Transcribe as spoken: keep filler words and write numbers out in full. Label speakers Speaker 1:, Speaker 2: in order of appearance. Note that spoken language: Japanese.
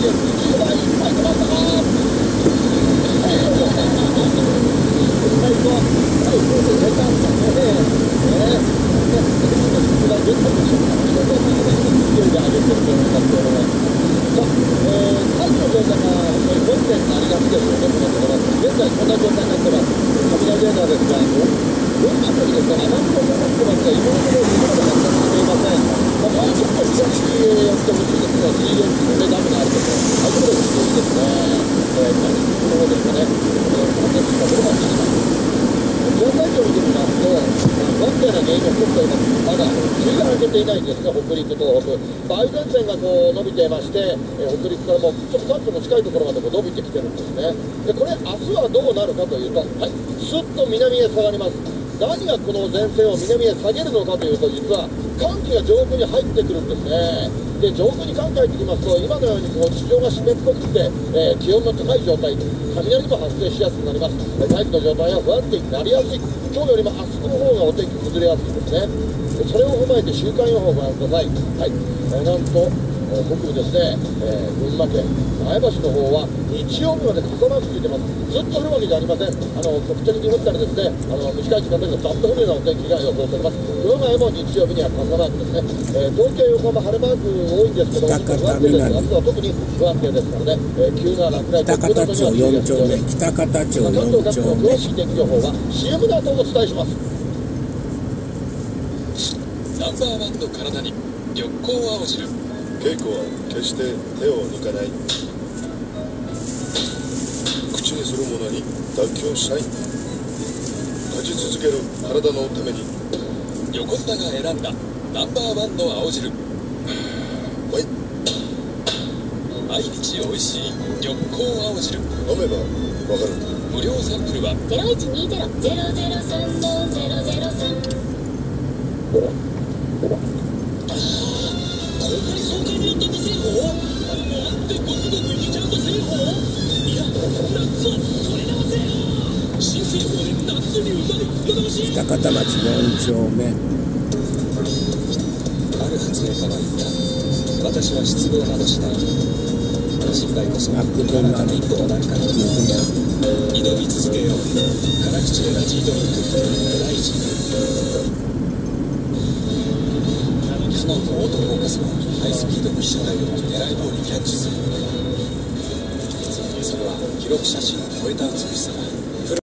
Speaker 1: です。じゅうばいいっぱい止まったか。最後はい、そうですね。なんかね、えー、が出たんでしょうか。それで勢いで上げてると思いますけれども。さあ、えー、大気の状態がごてんありがちですよね、このところ。現在こんな状態になってます。雷レーダーですが、群馬県にですね、雨雲がかかってますが、今のところ雲が発達していません。まあ、もうちょっと東へ寄ってほしいですね。水源でダムがあるところ。あそこで強いですね。えー、何この方ですかね。えー、発達したことができます。状態図を見てみますと、不安定な原因が起こっています。まだ梅雨が明けていないんですね、北陸、東北。梅雨前線がこう伸びていまして、えー、北陸からもちょっと関東の近いところまでこう伸びてきてるんですね。で、これ、明日はどうなるかというと、はい、スッと南へ下がります。何がこの前線を南へ下げるのかというと、実は寒気が上空に入ってくるんですね。で、上空に寒気が入ってきますと、今のようにこう地上が湿っぽくて、えー、気温の高い状態、雷も発生しやすくなります。大気の状態が不安定になりやすい。今日よりも明日の方がお天気崩れやすいですね。それを踏まえて週間予報をご覧ください。はい、えー、なんと北部ですね、えー、群馬県前橋の方は日曜日まで傘マークついてます。ずっと降るわけじゃありません。あの局地的に降ったりですね、あの短い時間だけどざっと降るようなお天気が予想されます。群馬へも日曜日には傘マークですね。えー、東京横浜晴れマーク多いんですけど、不安定です。明日は特に不安定ですからね、えー、急な落雷、
Speaker 2: 北方町よん丁目、北方町よん丁目。
Speaker 1: 関東各地の詳しい天気予報は シーエム の後お伝えします。
Speaker 3: ナンバーワンの体に緑光青汁。
Speaker 4: 稽古は決して手を抜かない。口にするものに妥協しない。勝ち続ける体のために。
Speaker 3: 横綱が選んだナンバーワンの青汁。
Speaker 4: はい。
Speaker 3: 毎日おいしい緑光青汁。
Speaker 4: 飲めばわかる。
Speaker 3: 無料サンプルは
Speaker 5: ゼロいちにゼロ ゼロゼロさんのゼロゼロさん。
Speaker 3: こんなに爽快になったんだせいほう。もあってごくごくいけちゃうんだせいほう。いや、夏はそれなませよ。新製法で夏にうまいよろしい。
Speaker 2: 北方町よん丁目。
Speaker 3: ある発令家は言った。私は失望などしない。失敗こそ新たな一歩となるから。挑み続けよう。辛口エナジードリンク大事。スノーとオートフォーカスはハイスピードの被写体を狙い通りキャッチする。それは記録写真を超えた美しさだ。